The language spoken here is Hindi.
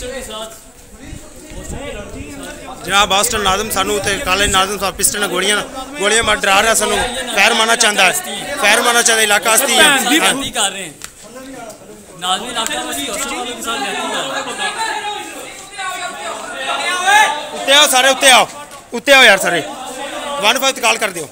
जनाब हॉस्टल नाजम सानू कॉलेज नाजम साहब पिस्टल गोलियां मार डरा रहा सानू फैर मारना चाहता है इलाका हस्ती है उत्ते आओ सारे उत्ते आओ यार सारे 1-5 कॉल कर दियो